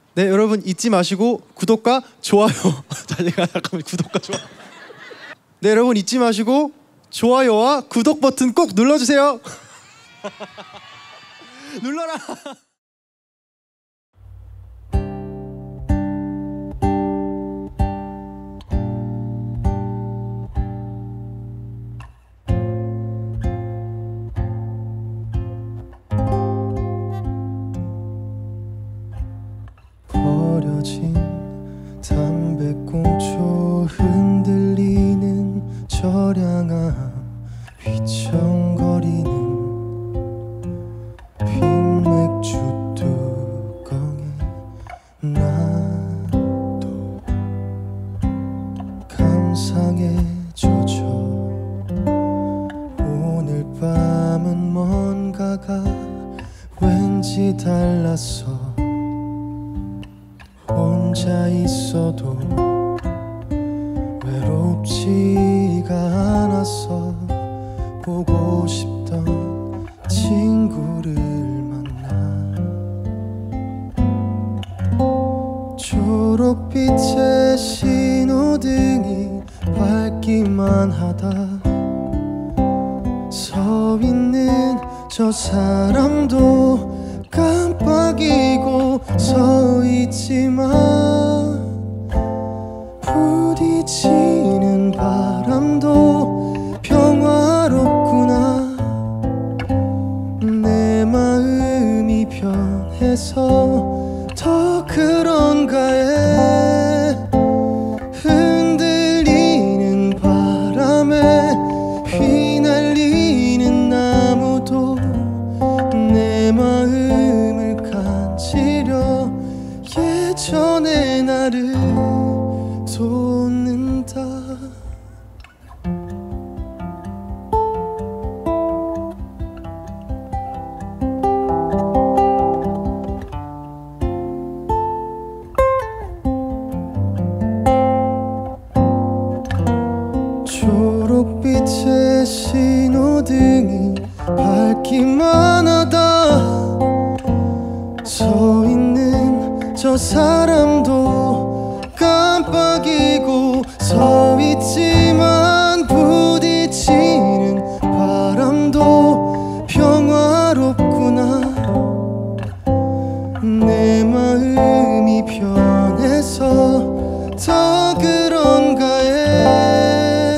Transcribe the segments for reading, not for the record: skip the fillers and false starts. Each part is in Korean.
네, 여러분 잊지 마시고 구독과 좋아요. 잠깐만, 구독과 좋아요. 네, 여러분 잊지 마시고 좋아요와 구독 버튼 꼭 눌러주세요. 눌러라. 버려진 담배꽁초 흔들리는 저량아 휘청거리는 빈 맥주 뚜껑에 나도 감상에 젖어 오늘 밤은 뭔가가 왠지 달랐어. 혼자 있어도 외롭지가 않았어. 보고 싶던 친구를 만나 초록빛의 신호등이 밝기만 하다 서 있는 저 사람도 깜빡이고 서 있지만 부딪히는 바람도 평화롭구나. 내 마음이 변해서 더 그런가 해. 흔들리는 바람에 휘날리는 나무도 내 마음을 간지려 예전의 나를 돋는다. 초록빛의 신호등이 밝기만 하다 서 있는 저 사람도 깜빡이고 서 있지만 부딪히는 바람도 평화롭구나. 내 마음이 변해서 더 그런가 해.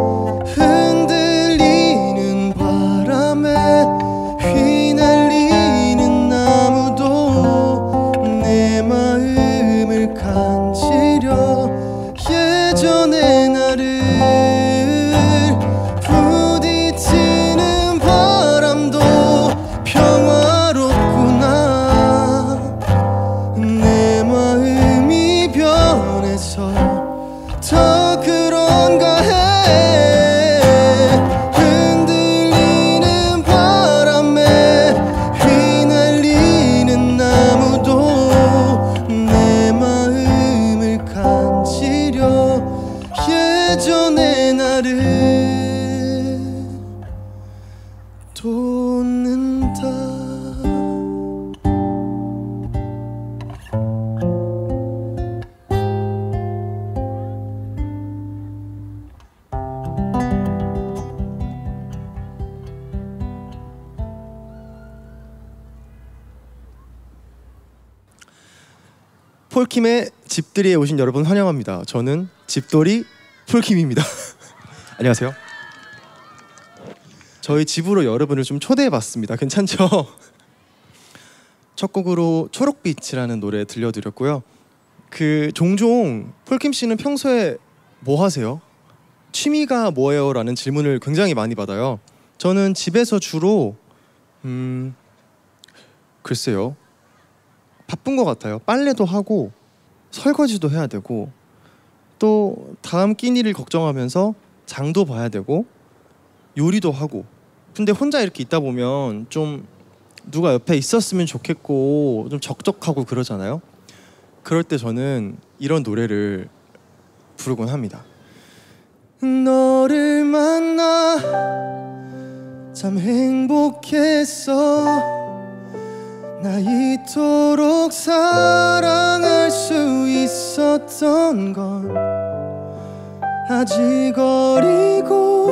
흔들리는 바람에 휘날리는 나무도 내 마음을 간지려 예전의 나를 부딪히는 바람도 평화롭구나. 내 마음이 변해서 더 그런가 해. 흔들리는 바람에 휘날리는 나무도 내 마음을 간지려 예전의 나를 돋는다. 폴킴의 집들이에 오신 여러분 환영합니다. 저는 집돌이 폴킴입니다. 안녕하세요. 저희 집으로 여러분을 좀 초대해봤습니다. 괜찮죠? 첫 곡으로 초록빛이라는 노래 들려드렸고요. 종종 폴킴 씨는 평소에 뭐 하세요? 취미가 뭐예요? 라는 질문을 굉장히 많이 받아요. 저는 집에서 주로 글쎄요, 바쁜 것 같아요. 빨래도 하고 설거지도 해야 되고 또 다음 끼니를 걱정하면서 장도 봐야 되고 요리도 하고. 근데 혼자 이렇게 있다 보면 좀 누가 옆에 있었으면 좋겠고 좀 적적하고 그러잖아요. 그럴 때 저는 이런 노래를 부르곤 합니다. 너를 만나 참 행복했어. 나 이토록 사랑할 수 있었던 건 아직 어리고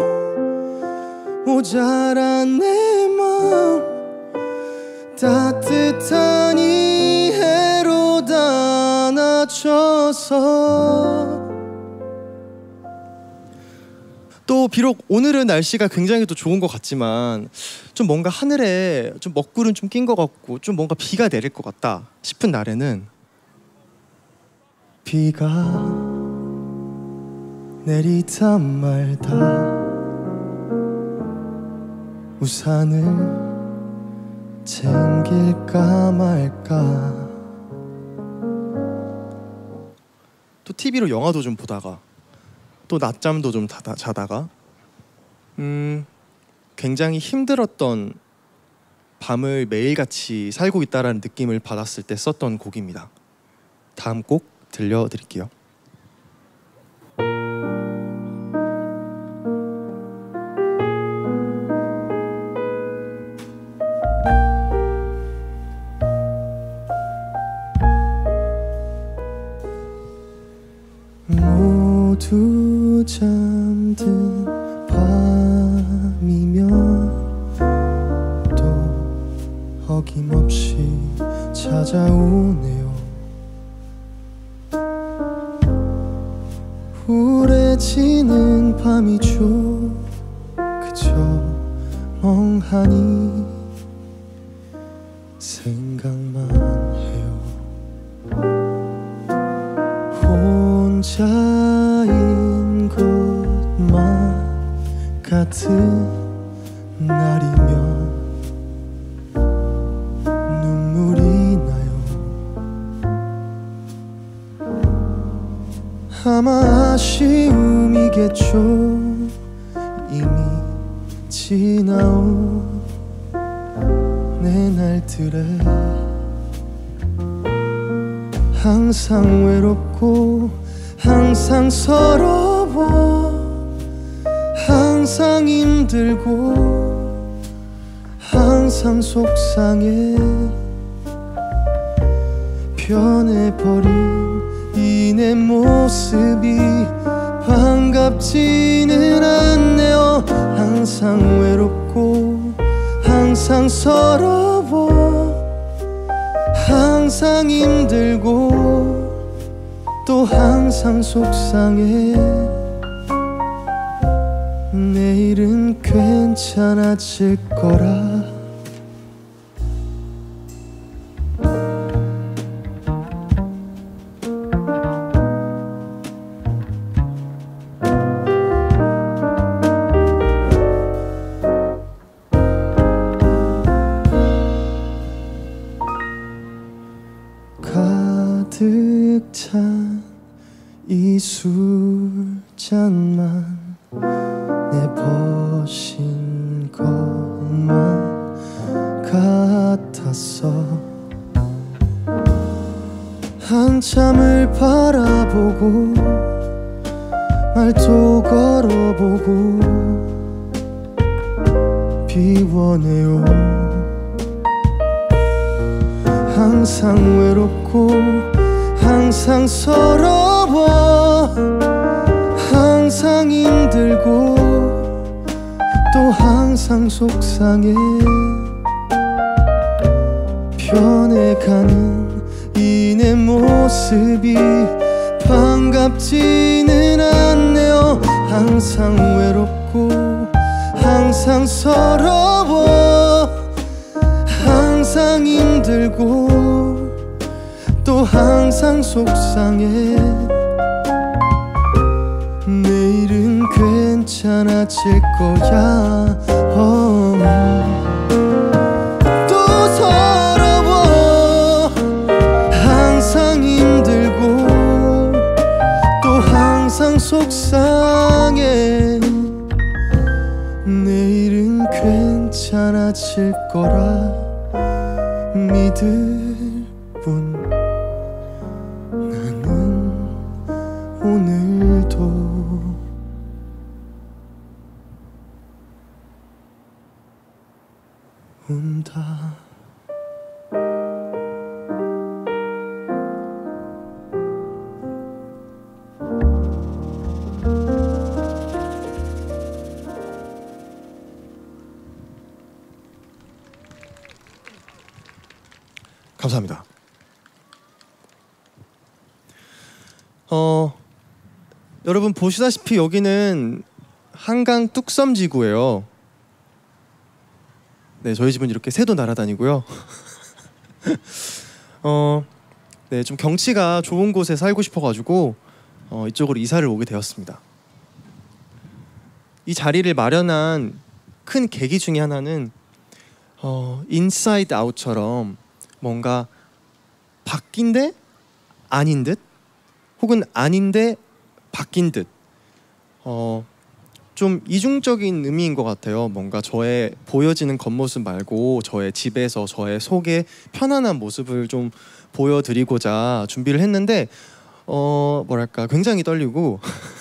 모자란 내 마음 따뜻한 이해로 다 안아줘서. 또 비록 오늘은 날씨가 굉장히 또 좋은 것 같지만 좀 뭔가 하늘에 좀 먹구름 좀 낀 것 같고 좀 뭔가 비가 내릴 것 같다 싶은 날에는 비가 내리다 말다 우산을 챙길까 말까. 또 TV로 영화도 좀 보다가 또 낮잠도 좀 자다가 굉장히 힘들었던 밤을 매일같이 살고 있다라는 느낌을 받았을 때 썼던 곡입니다. 다음 곡 들려드릴게요. 모두 잠든 밤이면 또 어김없이 찾아오네요. 우울해지는 밤이죠. 그저 멍하니 생각만 해요. 혼자인 것만 같은 날이면 눈물이 나요. 아마 아쉬움이겠죠. 이미 지나온 내 날들에 항상 외롭고 항상 서러워 항상 힘들고 항상 속상해. 변해버린 이 내 모습이 반갑지는 않네요. 항상 외롭고 항상 서러워 항상 힘들고 또 항상 속상해. 내일은 괜찮아질 거라. 가득 찬 이 술잔만 내버신 것만 같았어. 한참을 바라보고 말도 걸어보고 비워내요. 항상 외롭고 항상 서러워 항상 힘들고 또 항상 속상해. 변해가는 이 내 모습이 반갑지는 않네요. 항상 외롭고 항상 서러워 항상 힘들고 또 항상 속상해. 내일은 괜찮아질 거야. 또 서러워 항상 힘들고 또 항상 속상해. 내일은 괜찮아질 거라 믿을 뿐. 나는 오늘도 운다. 감사합니다. 여러분 보시다시피 여기는 한강 뚝섬 지구예요. 네, 저희 집은 이렇게 새도 날아다니고요. 네, 좀 경치가 좋은 곳에 살고 싶어가지고 이쪽으로 이사를 오게 되었습니다. 이 자리를 마련한 큰 계기 중에 하나는 인사이드 아웃처럼 뭔가 바뀐데 아닌 듯, 혹은 아닌데 바뀐 듯, 좀 이중적인 의미인 것 같아요. 뭔가 저의 보여지는 겉모습 말고 저의 집에서 저의 속의 편안한 모습을 좀 보여드리고자 준비를 했는데 뭐랄까 굉장히 떨리고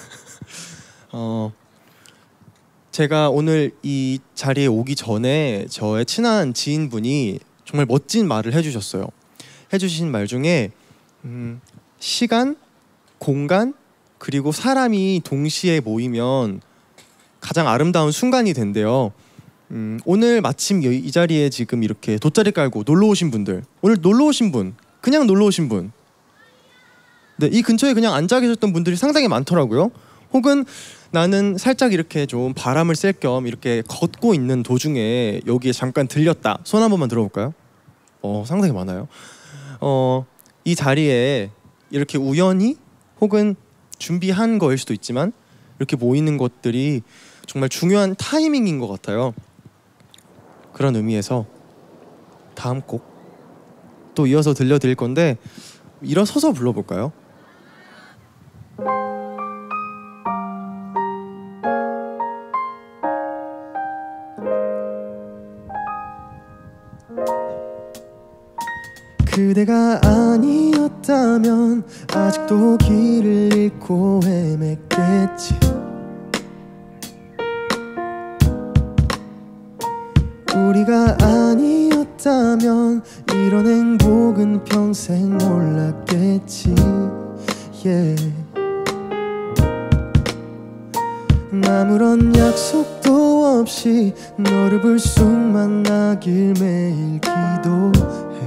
제가 오늘 이 자리에 오기 전에 저의 친한 지인분이 정말 멋진 말을 해주셨어요. 해주신 말 중에 시간, 공간, 그리고 사람이 동시에 모이면 가장 아름다운 순간이 된대요. 오늘 마침 이 자리에 지금 이렇게 돗자리 깔고 놀러 오신 분들, 오늘 놀러 오신 분, 그냥 놀러 오신 분, 네, 이 근처에 그냥 앉아 계셨던 분들이 상당히 많더라고요. 혹은 나는 살짝 이렇게 좀 바람을 쐴 겸 이렇게 걷고 있는 도중에 여기에 잠깐 들렸다. 손 한 번만 들어볼까요? 상당히 많아요. 이 자리에 이렇게 우연히 혹은 준비한 거일 수도 있지만 이렇게 모이는 것들이 정말 중요한 타이밍인 것 같아요. 그런 의미에서 다음 곡 또 이어서 들려드릴 건데 일어서서 불러볼까요? 그대가 아니었다면 아직도 길을 잃고 헤맸겠지. 우리가 아니었다면 이런 행복은 평생 몰랐겠지. yeah. 아무런 약속도 없이 너를 볼 수만 나길 매일 기도해.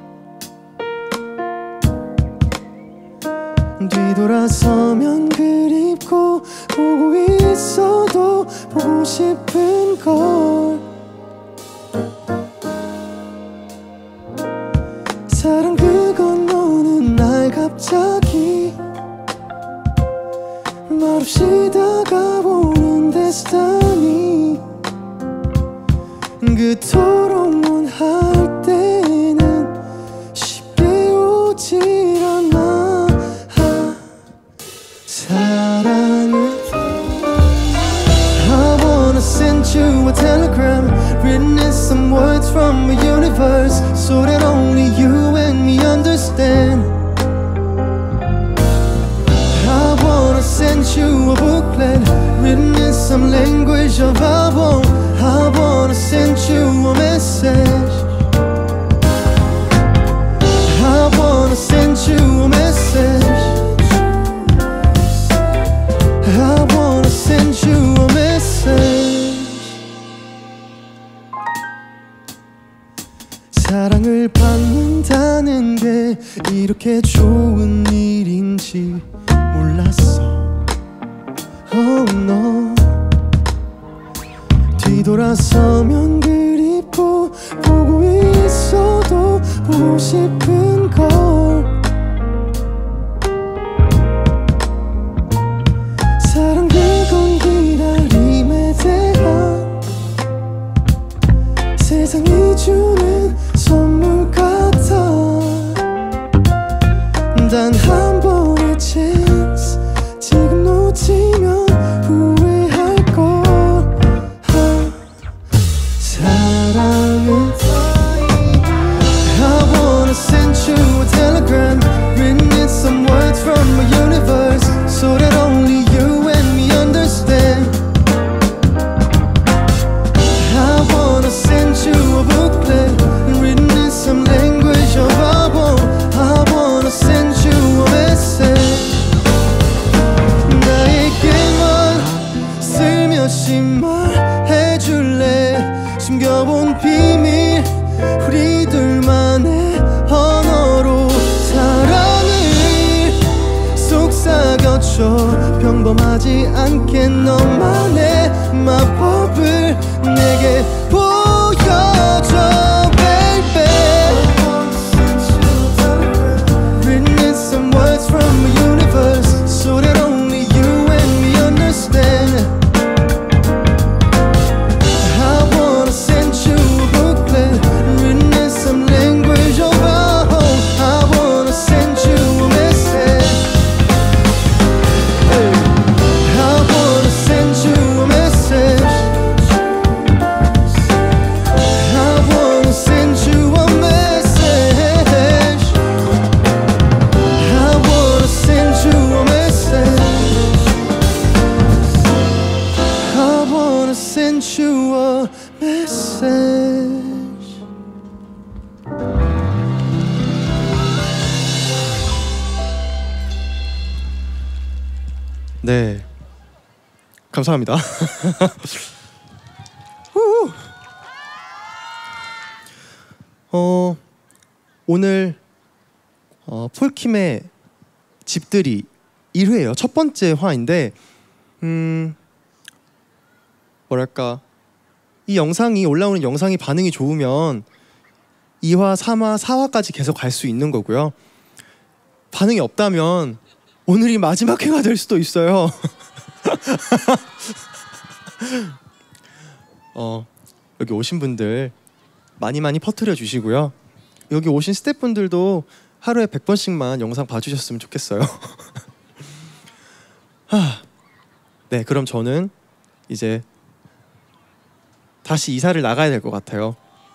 뒤돌아서면 그립고 보고 있어도 보고 싶은 걸. 사랑 그건 어느 날 갑자기 말없이 다가오는 데스타니. 그토록 원할 때는 쉽게 오질 않아. 사랑은 I wanna send you a telegram written in some words from the universe so that only you and me understand. I wanna send you a booklet written in some language of our own. I wanna send you a message. I wanna send you a message. I wanna send you a message. 사랑을 받는다는 게 이렇게 좋은 일인지 몰랐어. Oh no. 뒤돌아서면 그립고 보고 있어도 보고 싶은 걸. 사랑 그건 기다림에 대한 세상이 주는 선물 같아. 단 한 번의 chance 지금 놓치면 후회할걸. 사랑은 I wanna send you a telegram written in some words from the universe so that only you and me understand. I wanna send you a booklet written in some language of our own. I wanna send you a message. 네, 감사합니다. 오늘 폴킴의 집들이 1회예요. 첫 번째 화인데 뭐랄까, 이 영상이 올라오는 영상이 반응이 좋으면 2화, 3화, 4화까지 계속 갈 수 있는 거고요. 반응이 없다면 오늘이 마지막 회가 될 수도 있어요. 여기 오신 분들 많이 퍼뜨려 주시고요. 여기 오신 스태프분들도 하루에 100번씩만 영상 봐주셨으면 좋겠어요. 네, 그럼 저는 이제 다시 이사를 나가야 될 것 같아요.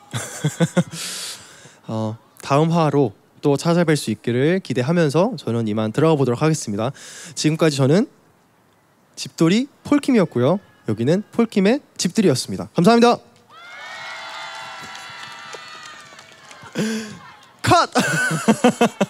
다음 화로 또 찾아뵐 수 있기를 기대하면서 저는 이만 들어가 보도록 하겠습니다. 지금까지 저는 집돌이 폴킴이었고요. 여기는 폴킴의 집들이였습니다. 감사합니다. 컷!